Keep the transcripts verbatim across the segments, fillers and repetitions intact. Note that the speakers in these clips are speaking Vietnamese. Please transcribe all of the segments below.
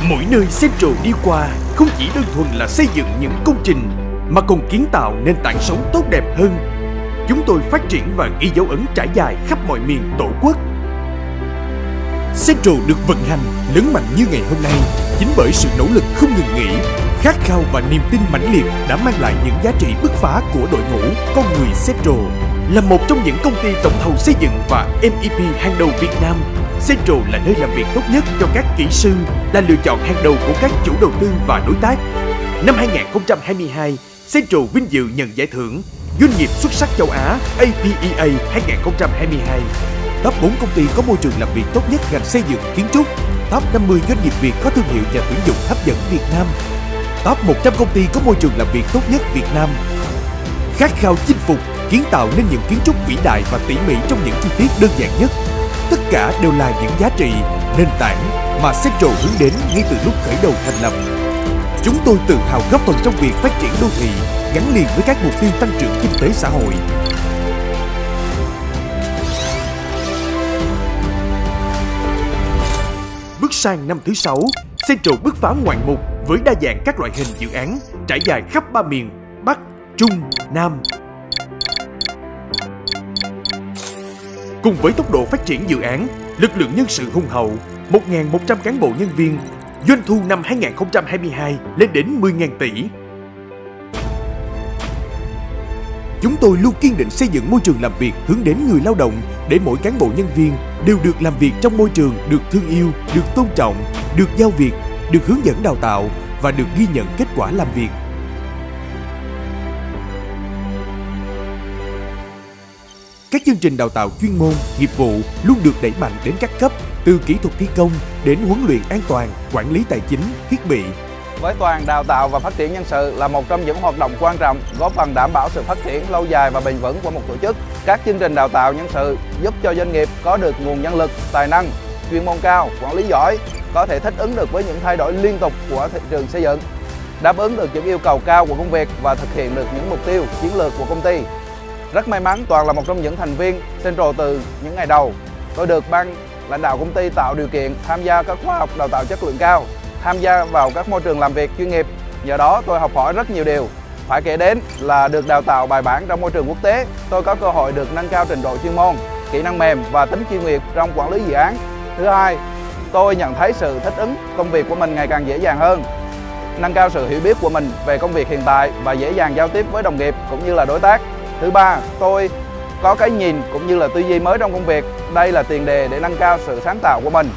Mỗi nơi Central đi qua không chỉ đơn thuần là xây dựng những công trình mà còn kiến tạo nền tảng sống tốt đẹp hơn. Chúng tôi phát triển và ghi dấu ấn trải dài khắp mọi miền Tổ quốc. Central được vận hành lớn mạnh như ngày hôm nay chính bởi sự nỗ lực không ngừng nghỉ, khát khao và niềm tin mãnh liệt đã mang lại những giá trị bứt phá của đội ngũ con người Central. Là một trong những công ty tổng thầu xây dựng và em e pê hàng đầu Việt Nam, Central là nơi làm việc tốt nhất cho các kỹ sư, là lựa chọn hàng đầu của các chủ đầu tư và đối tác. Năm hai nghìn không trăm hai mươi hai, Central vinh dự nhận giải thưởng Doanh nghiệp xuất sắc châu Á a pê e a hai nghìn không trăm hai mươi hai. Top bốn công ty có môi trường làm việc tốt nhất ngành xây dựng kiến trúc. Top năm mươi doanh nghiệp Việt có thương hiệu và tuyển dụng hấp dẫn Việt Nam. Top một trăm công ty có môi trường làm việc tốt nhất Việt Nam. Khát khao chinh phục, kiến tạo nên những kiến trúc vĩ đại và tỉ mỉ trong những chi tiết đơn giản nhất. Tất cả đều là những giá trị, nền tảng mà Central hướng đến ngay từ lúc khởi đầu thành lập. Chúng tôi tự hào góp phần trong việc phát triển đô thị, gắn liền với các mục tiêu tăng trưởng kinh tế xã hội. Bước sang năm thứ sáu, Central bứt phá ngoạn mục với đa dạng các loại hình dự án trải dài khắp ba miền Bắc, Trung, Nam. Cùng với tốc độ phát triển dự án, lực lượng nhân sự hùng hậu, một nghìn một trăm cán bộ nhân viên, doanh thu năm hai nghìn không trăm hai mươi hai lên đến mười nghìn tỷ. Chúng tôi luôn kiên định xây dựng môi trường làm việc hướng đến người lao động để mỗi cán bộ nhân viên đều được làm việc trong môi trường được thương yêu, được tôn trọng, được giao việc, được hướng dẫn đào tạo và được ghi nhận kết quả làm việc. Các chương trình đào tạo chuyên môn, nghiệp vụ luôn được đẩy mạnh đến các cấp, từ kỹ thuật thi công đến huấn luyện an toàn, quản lý tài chính, thiết bị. Với toàn đào tạo và phát triển nhân sự là một trong những hoạt động quan trọng góp phần đảm bảo sự phát triển lâu dài và bền vững của một tổ chức. Các chương trình đào tạo nhân sự giúp cho doanh nghiệp có được nguồn nhân lực, tài năng, chuyên môn cao, quản lý giỏi, có thể thích ứng được với những thay đổi liên tục của thị trường xây dựng, đáp ứng được những yêu cầu cao của công việc và thực hiện được những mục tiêu chiến lược của công ty. Rất may mắn Toàn là một trong những thành viên Central từ những ngày đầu. Tôi được ban lãnh đạo công ty tạo điều kiện tham gia các khóa học đào tạo chất lượng cao, tham gia vào các môi trường làm việc chuyên nghiệp. Nhờ đó tôi học hỏi rất nhiều điều. Phải kể đến là được đào tạo bài bản trong môi trường quốc tế. Tôi có cơ hội được nâng cao trình độ chuyên môn, kỹ năng mềm và tính chuyên nghiệp trong quản lý dự án. Thứ hai, tôi nhận thấy sự thích ứng công việc của mình ngày càng dễ dàng hơn, nâng cao sự hiểu biết của mình về công việc hiện tại và dễ dàng giao tiếp với đồng nghiệp cũng như là đối tác. Thứ ba, tôi có cái nhìn cũng như là tư duy mới trong công việc. Đây là tiền đề để nâng cao sự sáng tạo của mình.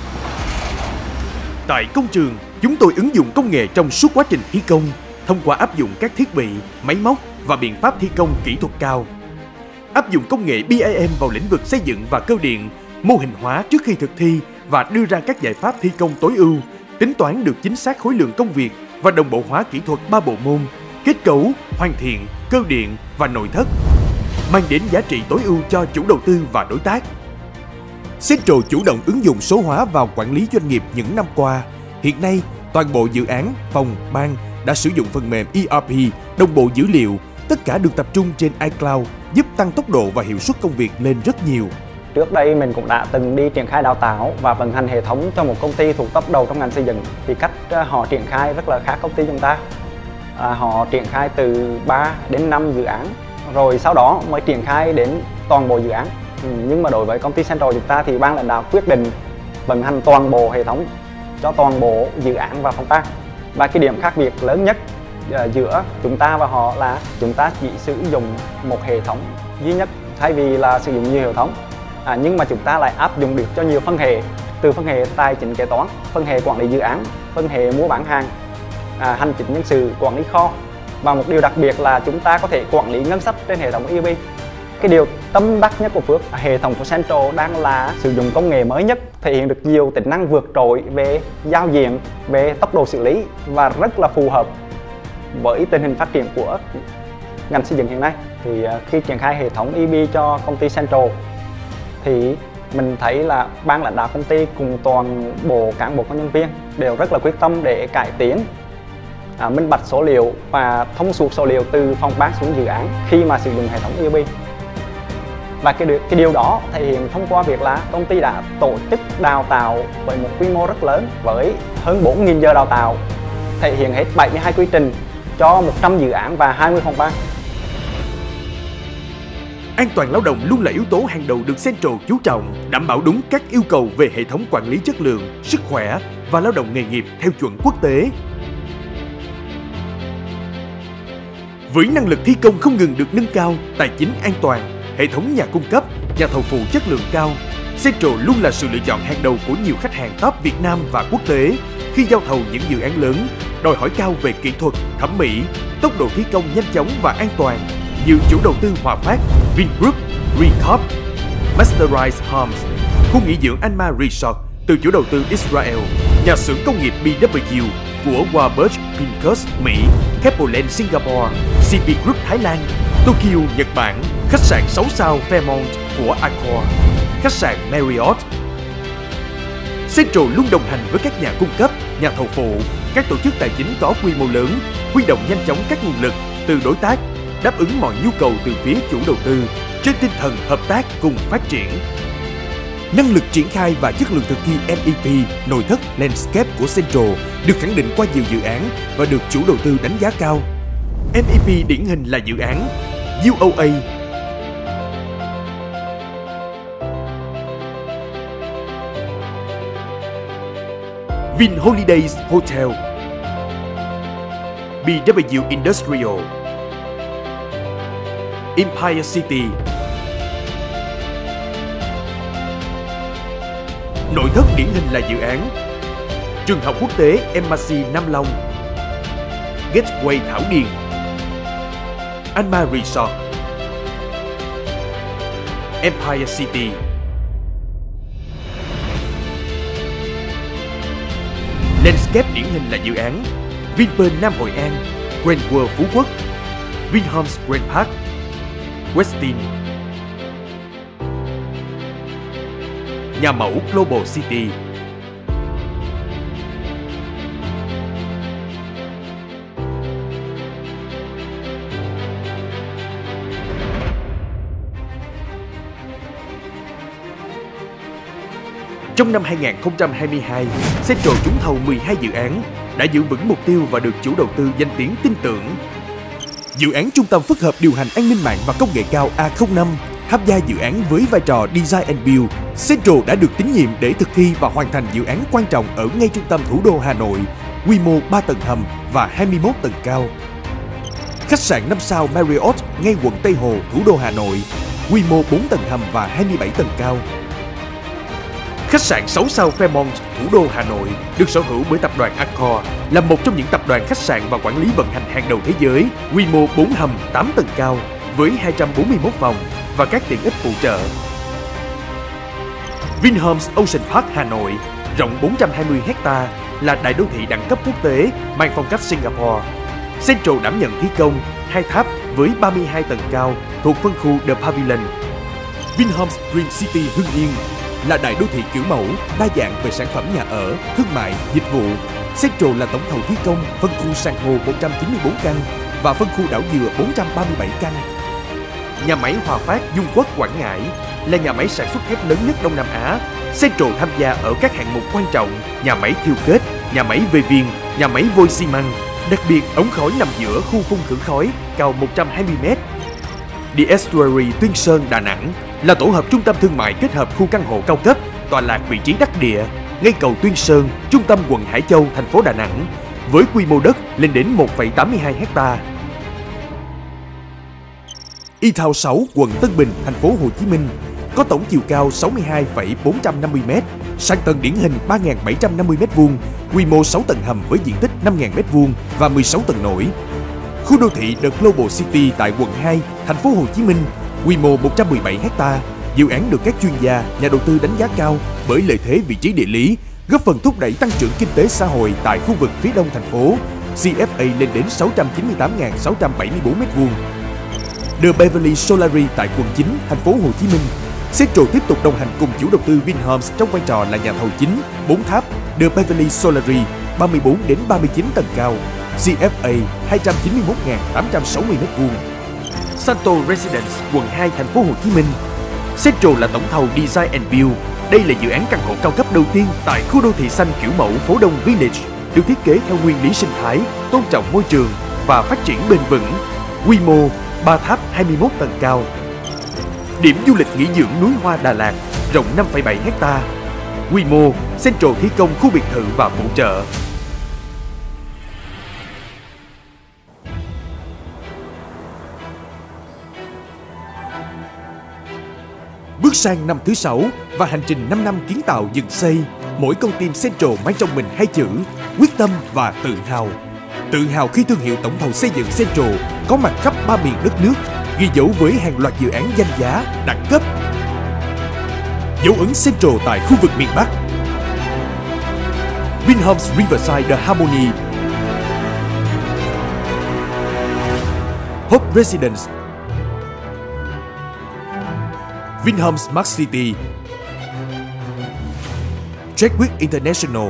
Tại công trường, chúng tôi ứng dụng công nghệ trong suốt quá trình thi công, thông qua áp dụng các thiết bị, máy móc và biện pháp thi công kỹ thuật cao. Áp dụng công nghệ bê i em vào lĩnh vực xây dựng và cơ điện, mô hình hóa trước khi thực thi và đưa ra các giải pháp thi công tối ưu, tính toán được chính xác khối lượng công việc và đồng bộ hóa kỹ thuật ba bộ môn: kết cấu, hoàn thiện, cơ điện và nội thất, mang đến giá trị tối ưu cho chủ đầu tư và đối tác. Central chủ động ứng dụng số hóa vào quản lý doanh nghiệp những năm qua. Hiện nay, toàn bộ dự án, phòng, ban đã sử dụng phần mềm e rờ pê, đồng bộ dữ liệu, tất cả được tập trung trên iCloud, giúp tăng tốc độ và hiệu suất công việc lên rất nhiều. Trước đây mình cũng đã từng đi triển khai đào tạo và vận hành hệ thống cho một công ty thuộc top đầu trong ngành xây dựng. Thì cách họ triển khai rất là khác công ty chúng ta. À, họ triển khai từ ba đến năm dự án, rồi sau đó mới triển khai đến toàn bộ dự án. Ừ, nhưng mà đối với công ty Central chúng ta thì ban lãnh đạo quyết định vận hành toàn bộ hệ thống cho toàn bộ dự án và phòng ban. Và cái điểm khác biệt lớn nhất uh, giữa chúng ta và họ là chúng ta chỉ sử dụng một hệ thống duy nhất thay vì là sử dụng nhiều hệ thống. À, nhưng mà chúng ta lại áp dụng được cho nhiều phân hệ, từ phân hệ tài chính kế toán, phân hệ quản lý dự án, phân hệ mua bán hàng, à, hành chính nhân sự, quản lý kho. Và một điều đặc biệt là chúng ta có thể quản lý ngân sách trên hệ thống e rờ pê. Cái điều tâm đắc nhất của Phước, hệ thống của Central đang là sử dụng công nghệ mới nhất, thể hiện được nhiều tính năng vượt trội về giao diện, về tốc độ xử lý và rất là phù hợp với tình hình phát triển của ngành xây dựng hiện nay. Thì khi triển khai hệ thống e rờ pê cho công ty Central thì mình thấy là ban lãnh đạo công ty cùng toàn bộ cán bộ công nhân viên đều rất là quyết tâm để cải tiến, à, minh bạch số liệu và thông suốt số liệu từ phòng ban xuống dự án khi mà sử dụng hệ thống e rờ pê. Và cái, cái điều đó thể hiện thông qua việc là công ty đã tổ chức đào tạo với một quy mô rất lớn với hơn bốn nghìn giờ đào tạo, thể hiện hết bảy mươi hai quy trình cho một trăm dự án và hai mươi phòng ban. An toàn lao động luôn là yếu tố hàng đầu được Central chú trọng, đảm bảo đúng các yêu cầu về hệ thống quản lý chất lượng, sức khỏe và lao động nghề nghiệp theo chuẩn quốc tế. Với năng lực thi công không ngừng được nâng cao, tài chính an toàn, hệ thống nhà cung cấp, nhà thầu phụ chất lượng cao, Central luôn là sự lựa chọn hàng đầu của nhiều khách hàng top Việt Nam và quốc tế khi giao thầu những dự án lớn, đòi hỏi cao về kỹ thuật, thẩm mỹ, tốc độ thi công nhanh chóng và an toàn. Như chủ đầu tư Hòa Phát, Vingroup, Recorp, Masterized Homes, khu nghỉ dưỡng Anma Resort từ chủ đầu tư Israel, nhà xưởng công nghiệp bê vê kép của Warburg Pincus Mỹ, Keppel Singapore, xê pê Group Thái Lan, Tokyo Nhật Bản, khách sạn sáu sao Fairmont của Accor, khách sạn Marriott. Central luôn đồng hành với các nhà cung cấp, nhà thầu phụ, các tổ chức tài chính có quy mô lớn, huy động nhanh chóng các nguồn lực từ đối tác, đáp ứng mọi nhu cầu từ phía chủ đầu tư trên tinh thần hợp tác cùng phát triển. Năng lực triển khai và chất lượng thực thi em e pê nội thất Landscape của Central được khẳng định qua nhiều dự án và được chủ đầu tư đánh giá cao. em e pê điển hình là dự án u o a, Vin Holidays Hotel, bê vê kép Industrial, Empire City. Nội thất điển hình là dự án Trường học quốc tế Embassy Nam Long, Gateway Thảo Điền, Anma Resort, Empire City. Landscape điển hình là dự án Vinpearl Nam Hội An, Grand World Phú Quốc, Vinhomes Grand Park, Westin. Nhà mẫu Global City. Trong năm hai nghìn không trăm hai mươi hai, Central trúng thầu mười hai dự án, đã giữ vững mục tiêu và được chủ đầu tư danh tiếng tin tưởng. Dự án Trung tâm phức hợp điều hành an ninh mạng và công nghệ cao A không năm tham gia dự án với vai trò Design and Build. Central đã được tín nhiệm để thực thi và hoàn thành dự án quan trọng ở ngay trung tâm thủ đô Hà Nội, quy mô ba tầng hầm và hai mươi mốt tầng cao. Khách sạn năm sao Marriott ngay quận Tây Hồ, thủ đô Hà Nội, quy mô bốn tầng hầm và hai mươi bảy tầng cao. Khách sạn sáu sao Fairmont, thủ đô Hà Nội, được sở hữu bởi tập đoàn Accor, là một trong những tập đoàn khách sạn và quản lý vận hành hàng đầu thế giới, quy mô bốn hầm, tám tầng cao, với hai trăm bốn mươi mốt phòng và các tiện ích phụ trợ. Vinhomes Ocean Park Hà Nội, rộng bốn trăm hai mươi héc ta, là đại đô thị đẳng cấp quốc tế, mang phong cách Singapore. Central đảm nhận thi công hai tháp với ba mươi hai tầng cao thuộc phân khu The Pavilion. Vinhomes Green City Hưng Yên là đại đô thị kiểu mẫu, đa dạng về sản phẩm nhà ở, thương mại, dịch vụ. Central là tổng thầu thi công phân khu san hô một trăm chín mươi bốn căn và phân khu đảo dừa bốn trăm ba mươi bảy căn. Nhà máy Hòa Phát Dung Quất Quảng Ngãi là nhà máy sản xuất thép lớn nhất Đông Nam Á. Central tham gia ở các hạng mục quan trọng, nhà máy thiêu kết, nhà máy về viên, nhà máy vôi xi măng. Đặc biệt, ống khói nằm giữa khu phun khử khói cao một trăm hai mươi mét. The Estuary Tuyên Sơn Đà Nẵng là tổ hợp trung tâm thương mại kết hợp khu căn hộ cao cấp, tọa lạc vị trí đắc địa, ngay cầu Tuyên Sơn, trung tâm quận Hải Châu, thành phố Đà Nẵng, với quy mô đất lên đến một phẩy tám mươi hai héc ta. E-Town sáu, quận Tân Bình, thành phố Hồ Chí Minh, có tổng chiều cao sáu mươi hai phẩy bốn trăm năm mươi mét, sàn tầng điển hình ba nghìn bảy trăm năm mươi mét vuông, quy mô sáu tầng hầm với diện tích năm nghìn mét vuông và mười sáu tầng nổi. Khu đô thị The Global City tại quận hai, thành phố Hồ Chí Minh, quy mô một trăm mười bảy héc ta. Dự án được các chuyên gia, nhà đầu tư đánh giá cao bởi lợi thế vị trí địa lý, góp phần thúc đẩy tăng trưởng kinh tế xã hội tại khu vực phía đông thành phố. xê ép a lên đến sáu trăm chín mươi tám nghìn sáu trăm bảy mươi bốn mét vuông. The Beverly Solari tại quận chín, thành phố Hồ Chí Minh. Central tiếp tục đồng hành cùng chủ đầu tư Vinhomes trong vai trò là nhà thầu chính, bốn tháp The Beverly Solari, ba mươi bốn đến ba mươi chín tầng cao, xê ép a hai trăm chín mươi mốt nghìn tám trăm sáu mươi mét vuông. Santo Residence, quận hai, thành phố Hồ Chí Minh. Central là tổng thầu Design and Build. Đây là dự án căn hộ cao cấp đầu tiên tại khu đô thị xanh kiểu mẫu phố Đông Village, được thiết kế theo nguyên lý sinh thái, tôn trọng môi trường và phát triển bền vững. Quy mô ba tháp hai mươi mốt tầng cao. Điểm du lịch nghỉ dưỡng núi Hoa Đà Lạt, rộng năm phẩy bảy héc ta. Quy mô Central thi công khu biệt thự và phụ trợ. Bước sang năm thứ sáu và hành trình năm năm kiến tạo dựng xây, mỗi con tim Central mang trong mình hai chữ quyết tâm và tự hào. Tự hào khi thương hiệu tổng thầu xây dựng Central có mặt khắp ba miền đất nước, ghi dấu với hàng loạt dự án danh giá, đẳng cấp. Dấu ấn Central tại khu vực miền Bắc. Vinhomes Riverside The Harmony, Hope Residence, Vinhomes Smart City, Chadwick International,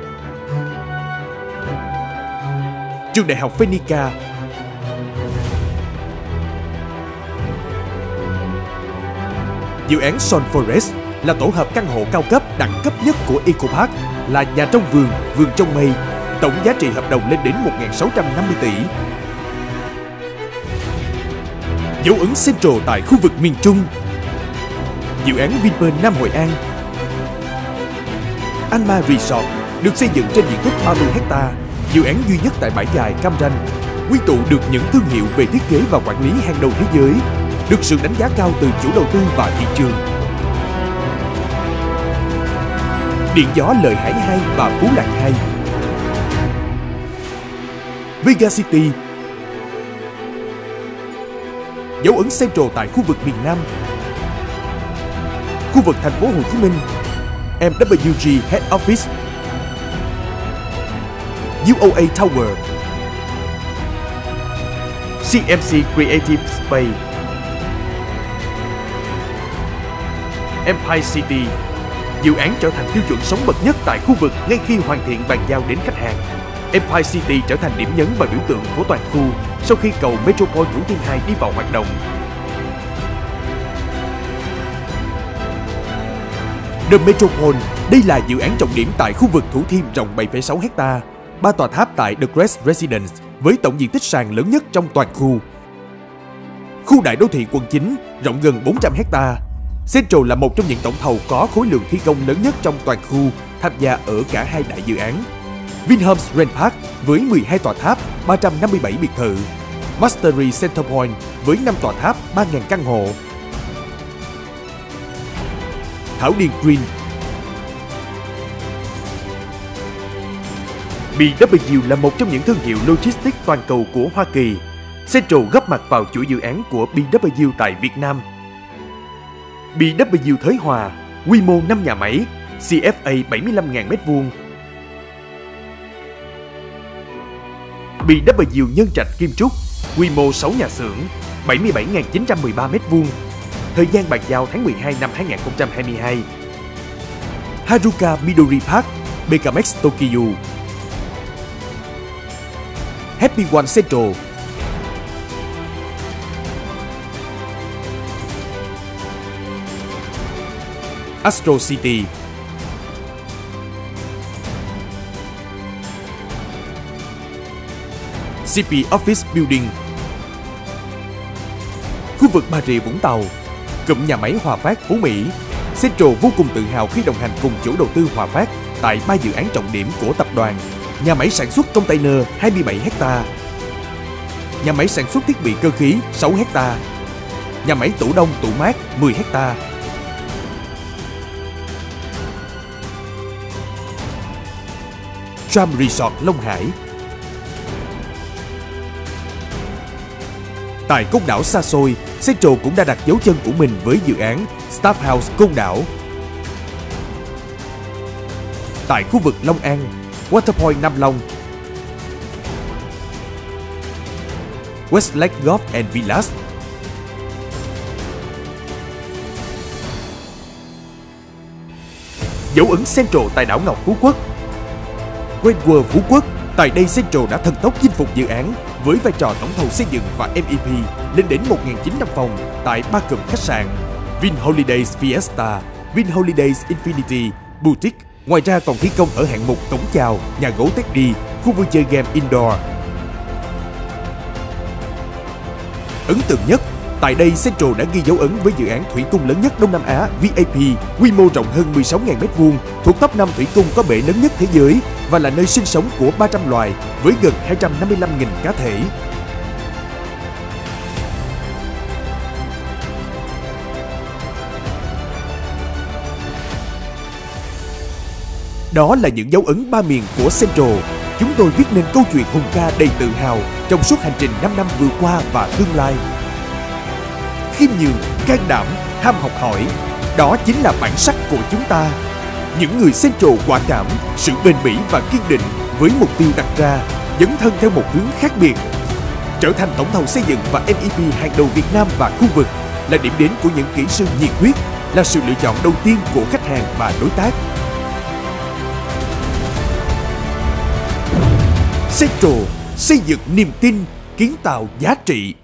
Trường Đại học Phenica, dự án Son Forest là tổ hợp căn hộ cao cấp đẳng cấp nhất của Eco Park, là nhà trong vườn, vườn trong mây. Tổng giá trị hợp đồng lên đến một nghìn sáu trăm năm mươi tỷ. Dấu ấn Central tại khu vực miền Trung. Dự án Vinpearl Nam Hội An, Anma Resort được xây dựng trên diện tích ba mươi héc ta, dự án duy nhất tại bãi dài Cam Ranh, quy tụ được những thương hiệu về thiết kế và quản lý hàng đầu thế giới, được sự đánh giá cao từ chủ đầu tư và thị trường. Điện gió Lợi Hải hai và Phú Lạc hai, Vega City, dấu ấn Central tại khu vực miền Nam. Khu vực thành phố Hồ Chí Minh, em vê kép giê Head Office, u o a Tower, xê em xê Creative Space, Empire City, dự án trở thành tiêu chuẩn sống bậc nhất tại khu vực ngay khi hoàn thiện bàn giao đến khách hàng. Empire City trở thành điểm nhấn và biểu tượng của toàn khu sau khi cầu Metropole Thủ Thiêm hai đi vào hoạt động. The Metropole, đây là dự án trọng điểm tại khu vực Thủ Thiêm rộng bảy phẩy sáu héc ta, ba tòa tháp tại The Crest Residence với tổng diện tích sàn lớn nhất trong toàn khu. Khu đại đô thị quận chín rộng gần bốn trăm héc ta. Central là một trong những tổng thầu có khối lượng thi công lớn nhất trong toàn khu, tham gia ở cả hai đại dự án. Vinhomes Grand Park với mười hai tòa tháp, ba trăm năm mươi bảy biệt thự. Mastery Centerpoint với năm tòa tháp, ba nghìn căn hộ. Thảo Điền Green, bê vê kép là một trong những thương hiệu logistics toàn cầu của Hoa Kỳ. Central góp mặt vào chuỗi dự án của bê vê kép tại Việt Nam. bê vê kép Thới Hòa, quy mô năm nhà máy, xê ép a bảy mươi lăm nghìn mét vuông. bê vê kép Nhân Trạch Kim Trúc, quy mô sáu nhà xưởng, bảy mươi bảy nghìn chín trăm mười ba mét vuông. Thời gian bàn giao tháng mười hai năm hai nghìn không trăm hai mươi hai. Haruka Midori Park, bê ca em ích Tokyo. Happy One Central, Astro City, xê pê Office Building, khu vực Bà Rịa Vũng Tàu, cụm nhà máy Hòa Phát Phú Mỹ. Central vô cùng tự hào khi đồng hành cùng chủ đầu tư Hòa Phát tại ba dự án trọng điểm của tập đoàn. Nhà máy sản xuất container hai mươi bảy héc ta, nhà máy sản xuất thiết bị cơ khí sáu héc ta, nhà máy tủ đông tủ mát mười héc ta. Tram Resort Long Hải. Tại Côn Đảo xa xôi, Central cũng đã đặt dấu chân của mình với dự án Staff House Côn Đảo. Tại khu vực Long An, Waterpoint Nam Long, Westlake Golf and Villas, dấu ấn Central tại đảo Ngọc Phú Quốc, Great World Phú Quốc. Tại đây Central đã thần tốc chinh phục dự án với vai trò tổng thầu xây dựng và em e pê lên đến một nghìn chín trăm phòng tại ba cụm khách sạn VinHolidays Fiesta, VinHolidays Infinity, Boutique. Ngoài ra còn thi công ở hạng mục cổng chào, nhà gỗ Teddy, khu vui chơi game indoor. Ấn tượng nhất, tại đây Central đã ghi dấu ấn với dự án thủy cung lớn nhất Đông Nam Á vê i pê, quy mô rộng hơn mười sáu nghìn mét vuông, thuộc top năm thủy cung có bể lớn nhất thế giới và là nơi sinh sống của ba trăm loài với gần hai trăm năm mươi lăm nghìn cá thể. Đó là những dấu ấn ba miền của Central. Chúng tôi viết nên câu chuyện hùng ca đầy tự hào trong suốt hành trình năm năm vừa qua và tương lai. Khiêm nhường, can đảm, ham học hỏi, đó chính là bản sắc của chúng ta. Những người Central quả cảm, sự bền bỉ và kiên định với mục tiêu đặt ra, dấn thân theo một hướng khác biệt. Trở thành tổng thầu xây dựng và em e pê hàng đầu Việt Nam và khu vực, là điểm đến của những kỹ sư nhiệt huyết, là sự lựa chọn đầu tiên của khách hàng và đối tác. Central, xây dựng niềm tin, kiến tạo giá trị.